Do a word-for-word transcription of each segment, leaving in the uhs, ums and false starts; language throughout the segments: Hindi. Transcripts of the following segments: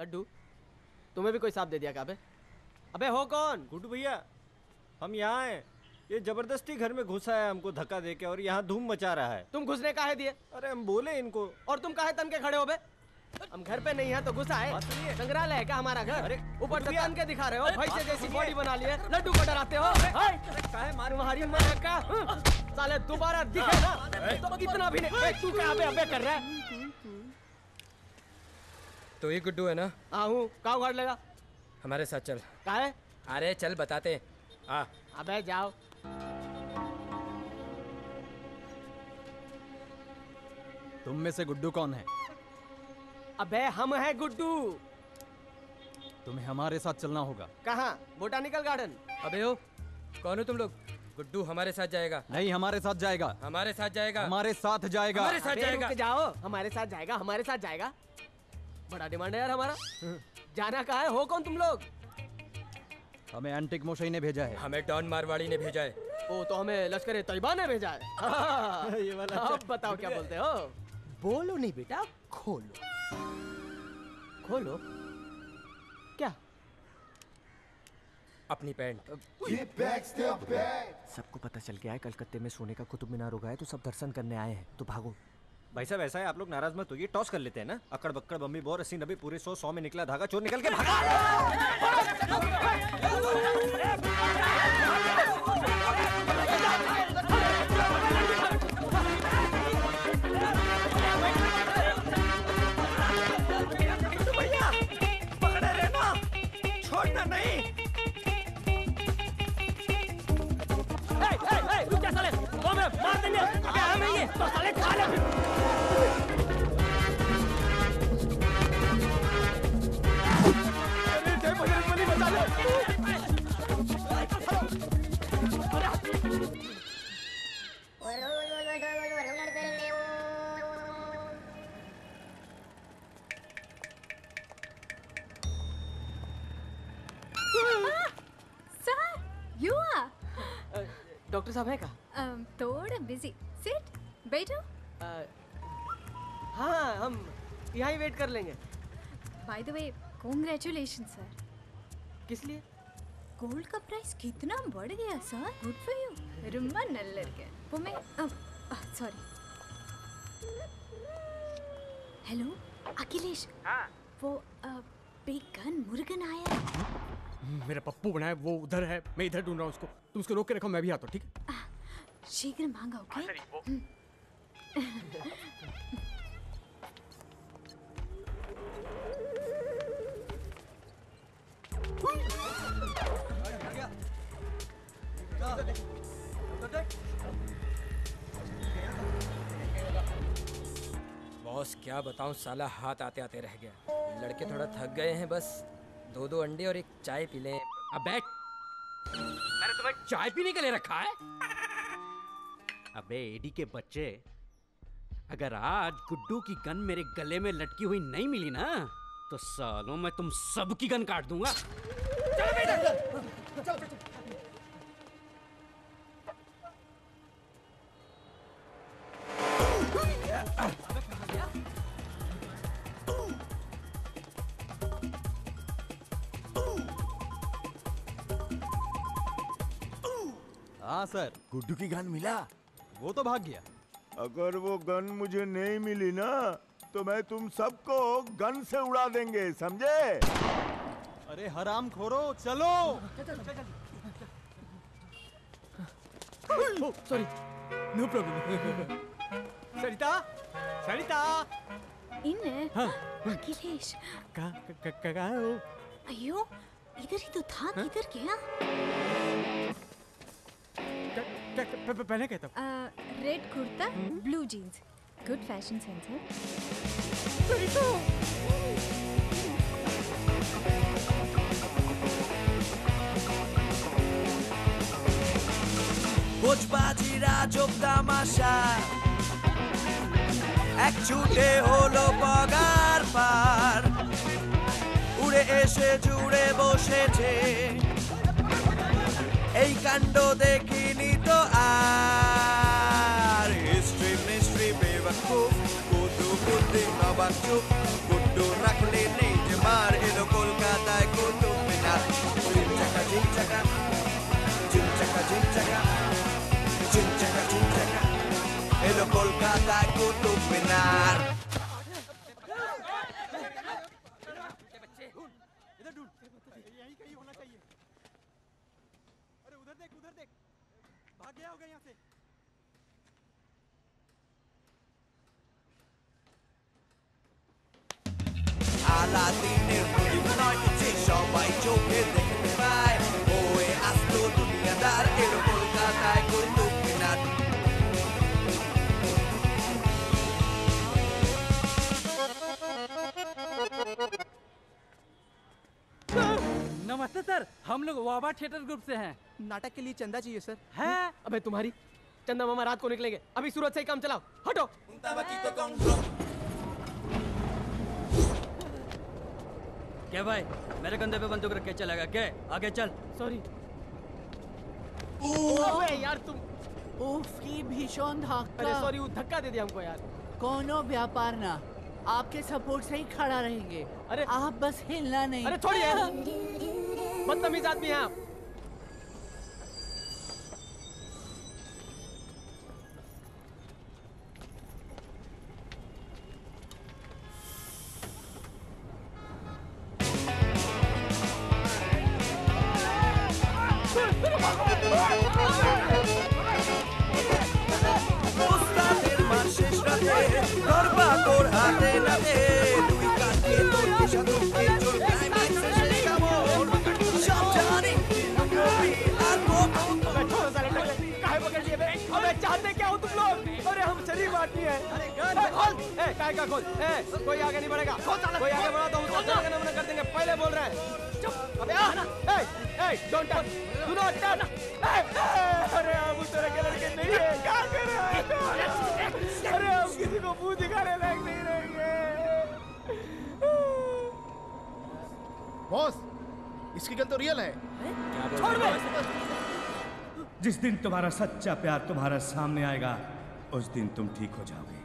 लड्डू, तुम्हें भी कोई सांप दे दिया क्या बे? अबे हो कौन? गुड्डू भैया, हम यहाँ हैं। ये जबरदस्ती घर में घुसा है हमको धक्का देके और यहाँ धूम मचा रहा है। तुम घुसने काहे दिए? अरे हम बोले इनको। और तुम काहे तन के खड़े हो बे? हम घर पे नहीं है तो घुसा है। संग्रहालय है क्या हमारा घर? अरे ऊपर से तन के दिखा रहे हो, भाई से जैसी बॉडी बना ली है, लड्डू को डराते हो। काहे मार तुम्हारी माँ का साले दोबारा दिखे ना तो इतना भी नहीं। तू क्या अबे अबे कर रहा है? तो ये गुड्डू है ना? हाँ हूँ। कहाँ उखाड़ लेगा? हमारे साथ चल। काहे? अरे चल बताते। आ अबे जाओ। तुम में से गुड्डू कौन है? अबे हम हैं गुड्डू। तुम्हें हमारे साथ चलना होगा। कहाँ? Botanical garden. अबे हो, कौन हो तुम लोग? गुड्डू हमारे साथ जाएगा। नहीं, हमारे साथ जाएगा। हमारे साथ जाएगा। हमारे साथ जाएगा। हमारे साथ जाएगा। रुक जाओ। हमारे साथ जाएगा, हमारे साथ जाएगा। बड़ा डिमांड है यार हमारा। जाना कहाँ है? हो कौन तुम लोग? हमें एंटिक मोशई ने भेजा है। हमें डॉन मारवाड़ी ने भेजा है। ओ तो हमें लश्कर तैयबा ने भेजा है। ये वाला अब बताओ क्या बोलते हो? बोलो नहीं बेटा, खोलो। खोलो क्या? अपनी पैंट। सबको पता चल गया है कलकत्ते में सोने का कुतुब मीनार उगा है, तो सब दर्शन करने आए हैं, तो भागो। भाई साहब ऐसा है, आप लोग नाराज मत होइए, टॉस कर लेते हैं ना। अकड़ बक्कड़ बम्बी बोर अस्सी नब्बे पूरे सौ सौ में निकला धागा चोर निकल के भागा। भैया पकड़े रहना, छोड़ना नहीं। ए, ए, ए, रुक जा साले, तो मैं मार देंगे। अबे हमें ये तो साले खा ले। डॉक्टर साहब है का? um, थोड़ा बिजी। सिट, बैठो। हाँ हम यहाँ ही वेट कर लेंगे। By the way congratulation sir. किस लिए? गोल्ड का प्राइस कितना बढ़ गया सर। Good for you. रुम्मा नल्लर के वो मैं सॉरी। हेलो अखिलेश। हाँ वो बिग गन मुर्गन आया है। मेरा पप्पू बना है, वो उधर है, मैं इधर ढूंढ रहा हूँ उसको। तुम उसको रोक के रखो, मैं भी आता हूँ। ठीक है? शीघ्र मांगा। ओके बॉस क्या बताऊं, साला हाथ आते आते रह गया। लड़के थोड़ा थक गए हैं, बस दो दो अंडे और एक चाय पी लें। अब बैठ, मैंने तुम्हें चाय पीने के लिए रखा है। अबे एडी के बच्चे, अगर आज गुड्डू की गन मेरे गले में लटकी हुई नहीं मिली ना, तो सालों मैं तुम सब की गन काट दूंगा। चलो बेटा, चलो। हाँ सर। गुड्डू की गन मिला? वो तो भाग गया। अगर वो गन मुझे नहीं मिली ना, तो मैं तुम सबको गन से उड़ा देंगे, समझे? अरे हराम खोरो, चलो। Sorry, no problem. Sarita, Sarita. इन हाँ। अखिलेश का का का हो? अयो इधर ही तो था। किधर गया? पहले कहता हूँ। Red kurta, blue jeans, good fashion sense है। कुछ बाजीरा जो तमाशा एक छूटे होलो पगार पार उड़े एसे जुड़े बसेছে এই কাণ্ড দেখিনি তো আর হিস্ট্রি মিস্ট্রি বেওয়াকুফ গুড্ডু গুড্ডি নবাক চুপ গুড্ডু রাখলে নেই যে মার इधर ढूंढ, यहीं कहीं होना चाहिए। अरे उधर देख, उधर देख, भाग गया होगा यहाँ से। আলাদিনের প্রদীপ নয় যে সবাই চোখে দেখতে পায় ওয়ে আসতো দুনিয়াদার এর কলকাতায় করতো কিনার नमस्ते सर, हम लोग वाबा थिएटर ग्रुप से हैं। नाटक के लिए चंदा चाहिए सर। है? अबे तुम्हारी चंदा मामा रात को निकलेंगे, अभी सूरज से ही काम चलाओ, हटो। क्या भाई, मेरे कंधे पे बंदूक रख के चलेगा क्या? आगे चल। सॉरी। अबे यार तुम उफ की भीषण धक्का। अरे सॉरी, वो धक्का दे दिया हमको यार। कोनो व्यापार ना, आपके सपोर्ट से ही खड़ा रहेंगे। अरे आप बस हिलना नहीं। अरे छोड़िए, बदतमीज आदमी हैं आप। ওস্তাদের মার শেষ রাতে ধরপাকড় হাতে নাতে দুই কাঠে তোর পেশা তোকে চোর ক্লাইম্যাক্সে শেষ কামড় সব জানি আর अबे छोड़ो साले टकले, काहे पकड़ लिए बे? अबे चाहते क्या हो तुम लोग? अरे हम शरीफ आदमी हैं। ए, खोल, ए, काहे का खोल? ए, कोई आगे नहीं बढ़ेगा। कोई आगे बढ़ा तो उसको जला के नमन कर देंगे, पहले बोल रहे हैं। चुप, अबे आ, ए, ए, don't touch, do not touch. ए, अरे हम उस तरह के लड़के नहीं हैं, क्या कर रहे हैं? अरे हम किसी को मुंह दिखाने लायक नहीं रहेंगे। बॉस, इसकी गन तो रियल है। छोड़ बे। जिस दिन तुम्हारा सच्चा प्यार तुम्हारे सामने आएगा उस दिन तुम ठीक हो जाओगे।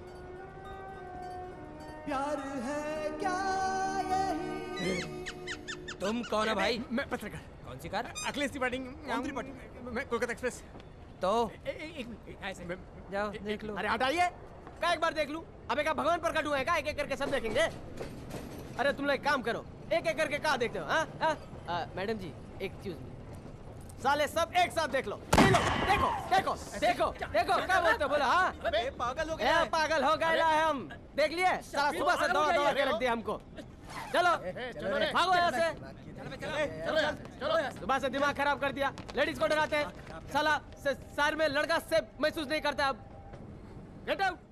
प्यार है क्या यही? तुम कौन है भाई? मैं पत्रकार। कौन सी कार? अखिलेश त्रिपाठी। कौन त्रिपाठी? मैं कोलकाता एक्सप्रेस। तो एक मिनट ऐसे जाओ देख लो। अरे हटाइए, का एक बार देख लूं? अबे क्या भगवान प्रकट हुए हैं का? एक एक करके सब देखेंगे। अरे तुम लोग एक काम करो, एक एक करके कहा देखते हो? हाँ हाँ मैडम जी एक्सक्यूज मी, साले सब एक साथ देख लो। देखो देखो देखो देखो देखो क्या बोलते हो? बोलो हाँ पागल हो गया, पागल हो गए है हम। देख लिए साला सुबह से दौड़ा दौड़ा के रख दिया हमको। चलो भागो यहाँ से, सुबह से दिमाग खराब कर दिया। लेडीज को डराते हैं साला, शहर में लड़का से महसूस नहीं करता। अब गेट आउट।